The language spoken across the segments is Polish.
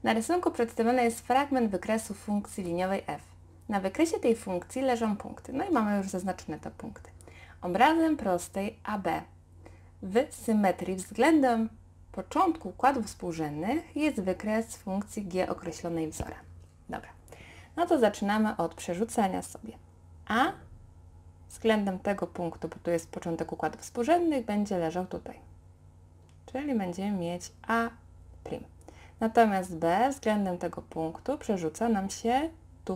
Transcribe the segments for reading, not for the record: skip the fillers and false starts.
Na rysunku przedstawiony jest fragment wykresu funkcji liniowej f. Na wykresie tej funkcji leżą punkty. No i mamy już zaznaczone te punkty. Obrazem prostej AB w symetrii względem początku układów współrzędnych jest wykres funkcji g określonej wzorem. Dobra, no to zaczynamy od przerzucania sobie. A względem tego punktu, bo tu jest początek układów współrzędnych, będzie leżał tutaj. Czyli będziemy mieć A'. Natomiast B względem tego punktu przerzuca nam się tu.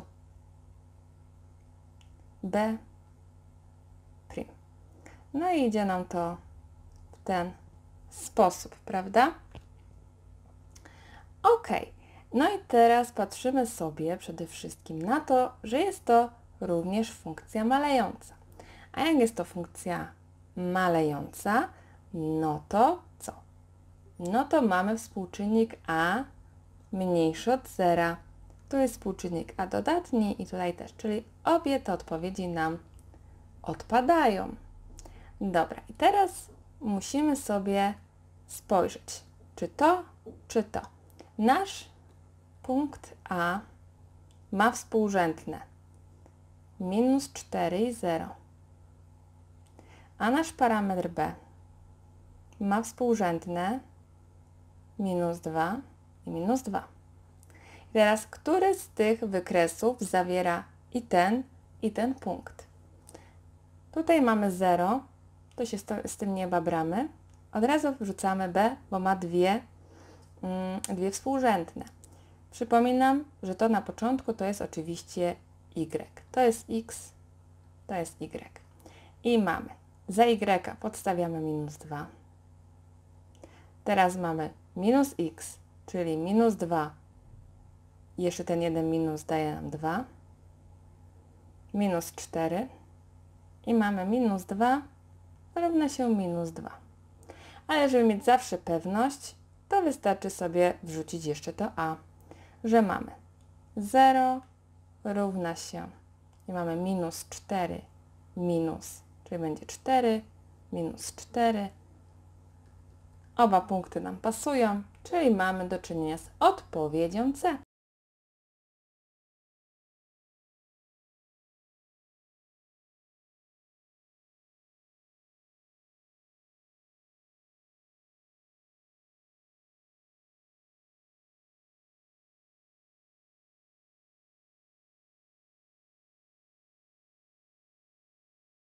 B'. No i idzie nam to w ten sposób, prawda? Ok. No i teraz patrzymy sobie przede wszystkim na to, że jest to również funkcja malejąca. A jak jest to funkcja malejąca, no to co? No to mamy współczynnik a mniejszy od zera. Tu jest współczynnik a dodatni i tutaj też, czyli obie te odpowiedzi nam odpadają. Dobra, i teraz musimy sobie spojrzeć, czy to, czy to. Nasz punkt A ma współrzędne -4 i 0, a nasz parametr B ma współrzędne -2 i -2. I teraz, który z tych wykresów zawiera i ten punkt? Tutaj mamy 0, to się z tym nie babramy. Od razu wrzucamy B, bo ma dwie współrzędne. Przypominam, że to na początku to jest oczywiście Y. To jest X, to jest Y. I mamy za Y podstawiamy -2. Teraz mamy -x, czyli -2. Jeszcze ten jeden minus daje nam 2. -4. I mamy -2 równa się -2. Ale żeby mieć zawsze pewność, to wystarczy sobie wrzucić jeszcze to a, że mamy 0 równa się i mamy -4 minus, czyli będzie 4 -4. Oba punkty nam pasują, czyli mamy do czynienia z odpowiedzią C.